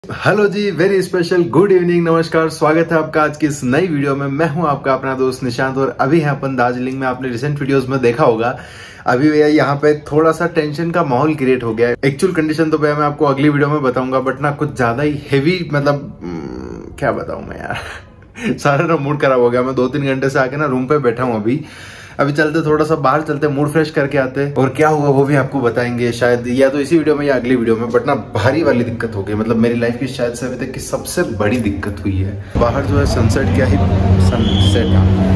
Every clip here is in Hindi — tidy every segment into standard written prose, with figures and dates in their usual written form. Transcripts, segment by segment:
Hello ji, very special good evening, नमस्कार। स्वागत है आपका आज की इस नई वीडियो में। मैं हूं आपका अपना दोस्त निशांत और अभी है अपन दार्जिलिंग में। आपने रिसेंट वीडियोस में देखा होगा अभी भैया यहाँ पे थोड़ा सा टेंशन का माहौल क्रिएट हो गया है। एक्चुअल कंडीशन तो भैया मैं आपको अगली वीडियो में बताऊंगा, बट ना कुछ ज्यादा ही हेवी, मतलब क्या बताऊं मैं यार सारा ना मूड खराब हो गया। मैं 2-3 घंटे से आके ना रूम पे बैठा हूँ। अभी चलते, थोड़ा सा बाहर चलते, मूड फ्रेश करके आते और क्या हुआ वो भी आपको बताएंगे शायद, या तो इसी वीडियो में या अगली वीडियो में। बट ना भारी वाली दिक्कत हो गई, मतलब मेरी लाइफ की शायद से अभी तक की सबसे बड़ी दिक्कत हुई है। बाहर जो है सनसेट, क्या ही सनसेट।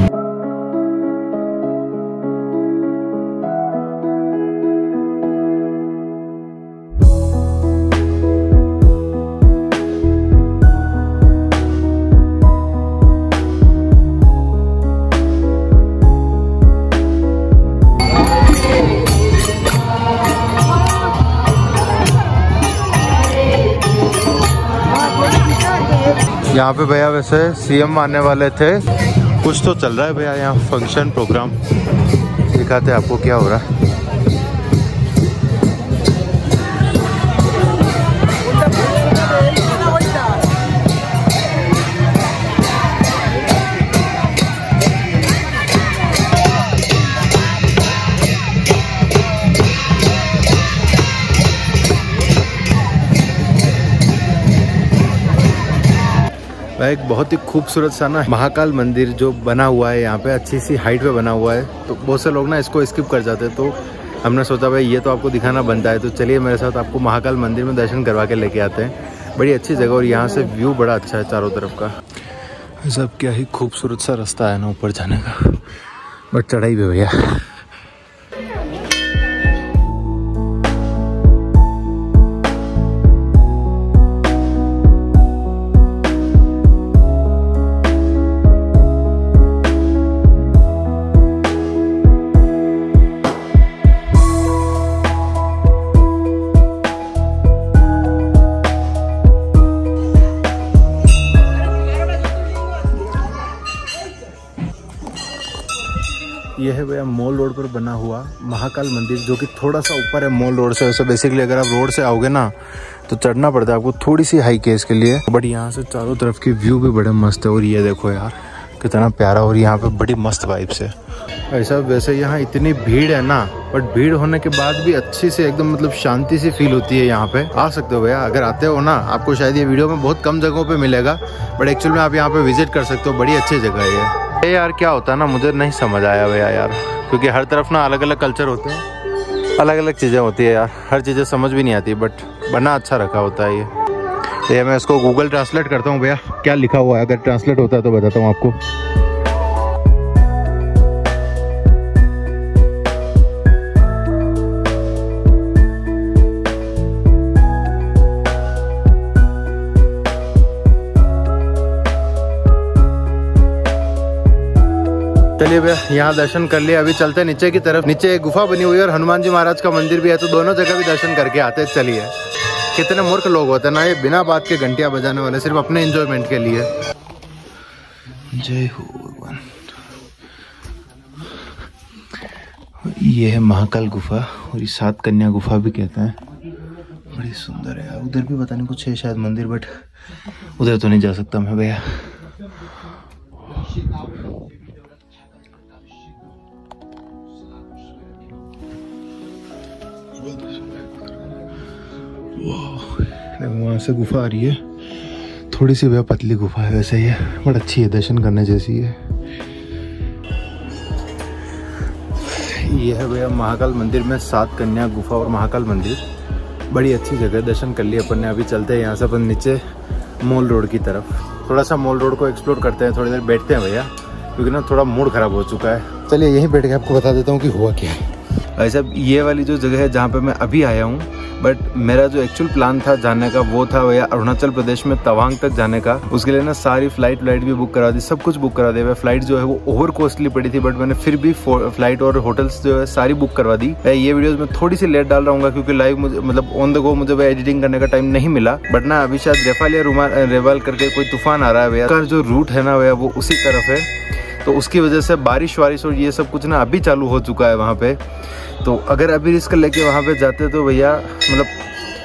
यहाँ पे भैया वैसे सीएम आने वाले थे, कुछ तो चल रहा है भैया यहाँ फंक्शन प्रोग्राम। दिखाते हैं आपको क्या हो रहा है। एक बहुत ही खूबसूरत सा ना महाकाल मंदिर जो बना हुआ है यहाँ पे, अच्छी सी हाइट पे बना हुआ है। तो बहुत से लोग ना इसको स्किप कर जाते हैं, तो हमने सोचा भाई ये तो आपको दिखाना बनता है, तो चलिए मेरे साथ आपको महाकाल मंदिर में दर्शन करवा के लेके आते हैं। बड़ी अच्छी जगह और यहाँ से व्यू बड़ा अच्छा है चारों तरफ का। सब क्या ही खूबसूरत सा रास्ता है ना ऊपर जाने का, बट चढ़ाई भी भैया। ये है भैया मॉल रोड पर बना हुआ महाकाल मंदिर, जो कि थोड़ा सा ऊपर है मॉल रोड से। वैसे बेसिकली अगर आप रोड से आओगे ना तो चढ़ना पड़ता है आपको थोड़ी सी हाई केस के लिए, बट यहाँ से चारों तरफ की व्यू भी बड़े मस्त है। और ये देखो यार कितना प्यारा, और यहाँ पे बड़ी मस्त वाइब्स है। ऐसा वैसे यहाँ इतनी भीड़ है ना, बट भीड़ होने के बाद भी अच्छी से एकदम मतलब शांति सी फील होती है। यहाँ पे आ सकते हो भैया, अगर आते हो ना। आपको शायद ये वीडियो में बहुत कम जगहों पे मिलेगा, बट एक्चुअल में आप यहाँ पे विजिट कर सकते हो। बड़ी अच्छी जगह है ये यार। क्या होता है ना, मुझे नहीं समझ आया भैया यार, क्योंकि हर तरफ ना अलग अलग कल्चर होते हैं, अलग अलग चीज़ें होती है यार, हर चीज़ें समझ भी नहीं आती, बट बना अच्छा रखा होता है ये मैं इसको गूगल ट्रांसलेट करता हूँ भैया, क्या लिखा हुआ है। अगर ट्रांसलेट होता है तो बताता हूँ आपको। चलिए भैया यहाँ दर्शन कर लिए, अभी चलते हैं नीचे की तरफ। नीचे एक गुफा बनी हुई है और हनुमान जी महाराज का मंदिर भी है, तो दोनों जगह भी दर्शन करके आते हैं। चलिए, कितने मूर्ख लोग होते हैं ना ये बिना बात के घंटियां बजाने वाले, सिर्फ अपने एंजॉयमेंट के लिए। जय हो भगवान। ये है महाकाल गुफा, और ये 7 कन्या गुफा भी कहते हैं। बड़ी सुंदर है। उधर भी पता नहीं कुछ है शायद मंदिर, बट उधर तो नहीं जा सकता मैं भैया। वहाँ से गुफा आ रही है, थोड़ी सी भैया पतली गुफा है वैसे ये, बट अच्छी है, दर्शन करने जैसी है। ये है भैया महाकाल मंदिर में 7 कन्या गुफा और महाकाल मंदिर। बड़ी अच्छी जगह, दर्शन कर लिए अपन ने। अभी चलते हैं यहाँ से अपन नीचे मॉल रोड की तरफ, थोड़ा सा मॉल रोड को एक्सप्लोर करते हैं। थोड़ी देर बैठते हैं भैया, क्योंकि ना थोड़ा मूड खराब हो चुका है। चलिए यहीं बैठ के आपको बता देता हूँ कि हुआ क्या है। ऐसा ये वाली जो जगह है जहाँ पे मैं अभी आया हूँ, बट मेरा जो एक्चुअल प्लान था जाने का वो था भैया अरुणाचल प्रदेश में तवांग तक जाने का। उसके लिए ना सारी फ्लाइट भी बुक करा दी, सब कुछ बुक करा दिया। फ्लाइट जो है वो ओवर कॉस्टली पड़ी थी, बट मैंने फिर भी फ्लाइट और होटल्स जो है सारी बुक करवा दी। ये वीडियोस में थोड़ी सी लेट डाल रहा हूँ क्योंकि लाइव मुझे मतलब ऑन द गो मुझे एडिटिंग करने का टाइम नहीं मिला। बट ना अभी शायद रेफाल या रेवाल करके कोई तूफान आ रहा है भैया, जो रूट है ना भैया वो उसी तरफ है, तो उसकी वजह से बारिश वारिश और ये सब कुछ ना अभी चालू हो चुका है वहाँ पे। तो अगर अभी रिस्क लेके वहाँ पे जाते तो भैया मतलब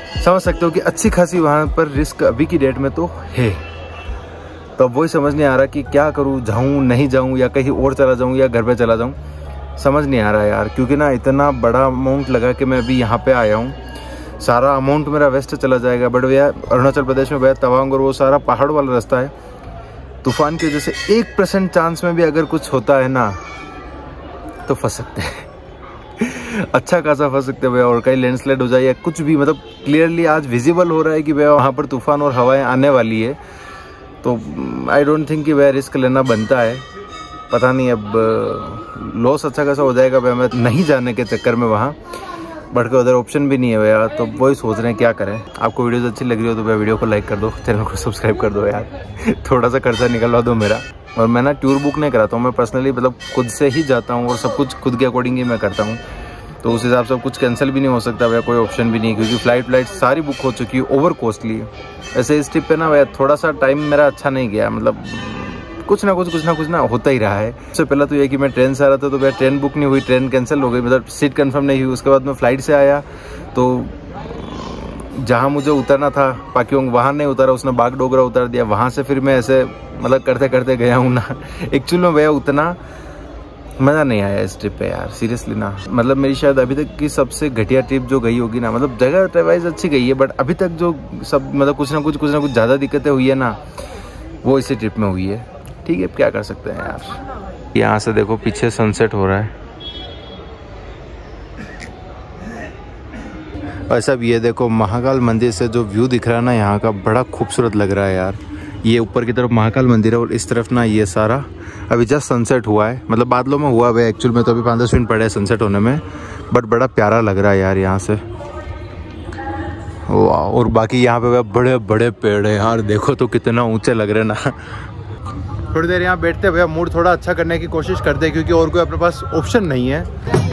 समझ सकते हो कि अच्छी खासी वहाँ पर रिस्क अभी की डेट में तो है। तो अब वही समझ नहीं आ रहा कि क्या करूँ, जाऊँ नहीं जाऊँ, या कहीं और चला जाऊँ या घर पे चला जाऊँ, समझ नहीं आ रहा यार। क्योंकि ना इतना बड़ा अमाउंट लगा कि मैं अभी यहाँ पे आया हूँ, सारा अमाउंट मेरा वेस्ट चला जाएगा। बट भैया अरुणाचल प्रदेश में भैया तवांग और वो सारा पहाड़ वाला रास्ता है, तूफान की वजह से 1% चांस में भी अगर कुछ होता है ना तो फंस सकते हैं अच्छा खासा फंस सकते हैं भैया। और कहीं लैंडस्लाइड हो जाए या कुछ भी, मतलब क्लियरली आज विजिबल हो रहा है कि भैया वहाँ पर तूफान और हवाएं आने वाली है। तो आई डोंट थिंक कि भैया रिस्क लेना बनता है। पता नहीं अब लॉस अच्छा खासा हो जाएगा भैया मैं नहीं जाने के चक्कर में वहाँ, बढ़ के उधर ऑप्शन भी नहीं है भैया। तो वही सोच रहे हैं क्या करें। आपको वीडियोस अच्छी लग रही हो तो भैया वीडियो को लाइक कर दो, चैनल को सब्सक्राइब कर दो यार थोड़ा सा खर्चा निकलवा दो मेरा। और मैं ना टूर बुक नहीं कराता हूँ, मैं पर्सनली मतलब खुद से ही जाता हूँ और सब कुछ खुद के अकॉर्डिंग ही मैं करता हूँ। तो उस हिसाब से कुछ कैंसिल भी नहीं हो सकता भैया, कोई ऑप्शन भी नहीं, क्योंकि फ्लाइट सारी बुक हो चुकी है, ओवर कॉस्टली है। ऐसे इस ट्रिप पे ना भैया थोड़ा सा टाइम मेरा अच्छा नहीं गया, मतलब कुछ ना कुछ होता ही रहा है। सबसे पहला तो ये कि मैं ट्रेन से आ रहा था तो भैया ट्रेन बुक नहीं हुई, ट्रेन कैंसिल हो गई, मतलब सीट कंफर्म नहीं हुई। उसके बाद मैं फ्लाइट से आया तो जहाँ मुझे उतरना था पाक्योंग वहाँ नहीं उतरा, उसने बागडोगरा उतार दिया। वहाँ से फिर मैं ऐसे मतलब करते करते गया हूँ ना। एक्चुअली में भैया उतना मज़ा नहीं आया इस ट्रिप पे यार, सीरियसली ना। मतलब मेरी शायद अभी तक की सबसे घटिया ट्रिप जो गई होगी ना, मतलब जगह वाइज अच्छी गई है बट अभी तक जो सब मतलब कुछ ना कुछ ज़्यादा दिक्कतें हुई है ना, वो इसी ट्रिप में हुई है। ठीक है, क्या कर सकते हैं यार। यहाँ से देखो पीछे सनसेट हो रहा है। और सब ये देखो महाकाल मंदिर से जो व्यू दिख रहा है ना यहाँ का, बड़ा खूबसूरत लग रहा है यार। ये ऊपर की तरफ महाकाल मंदिर है और इस तरफ ना ये सारा अभी जस्ट सनसेट हुआ है, मतलब बादलों में हुआ है एक्चुअल में, तो अभी 5-10 मिनट पड़े हैं सनसेट होने में, बट बड़ा प्यारा लग रहा है यार यहाँ से। वाह, और बाकी यहाँ पे बड़े बड़े पेड़ है यार, देखो तो कितना ऊंचे लग रहे हैं ना। थोड़ी देर यहाँ बैठते भैया मूड थोड़ा अच्छा करने की कोशिश करते हैं, क्योंकि और कोई अपने पास ऑप्शन नहीं है।